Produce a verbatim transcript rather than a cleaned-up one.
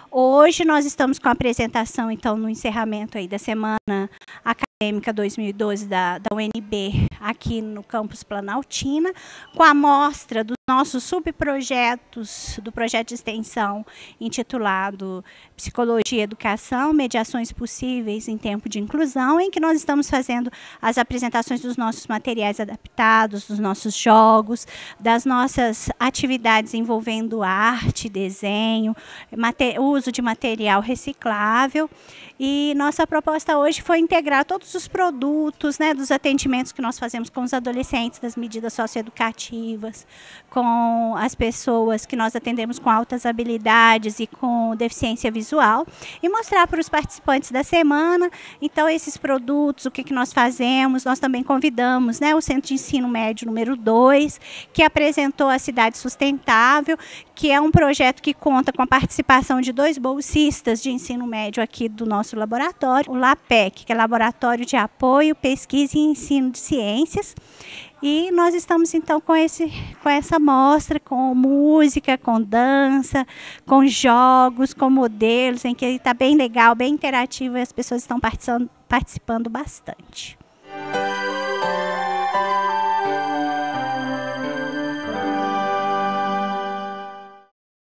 Hoje nós estamos com a apresentação, então, no encerramento aí da Semana Acadêmica dois mil e doze da, da U N B, aqui no campus Planaltina, com a mostra dos nossos subprojetos do projeto de extensão intitulado Psicologia e Educação, Mediações Possíveis em Tempo de Inclusão, em que nós estamos fazendo as apresentações dos nossos materiais adaptados, dos nossos jogos, das nossas atividades envolvendo arte, desenho, uso de material reciclável. E nossa proposta hoje foi integrar todos os produtos, né, dos atendimentos que nós fazemos com os adolescentes, das medidas socioeducativas, com as pessoas que nós atendemos com altas habilidades e com deficiência visual, e mostrar para os participantes da semana, então, esses produtos, o que, que nós fazemos. Nós também convidamos, né, o Centro de Ensino Médio número dois, que apresentou a Cidade Sustentável, que é um projeto que conta com a participação de dois bolsistas de ensino médio aqui do nosso laboratório, o LAPEC, que é Laboratório de Apoio, Pesquisa e Ensino de Ciências. E nós estamos, então, com, esse, com essa mostra, com música, com dança, com jogos, com modelos, em que está bem legal, bem interativo, e as pessoas estão participando, participando bastante.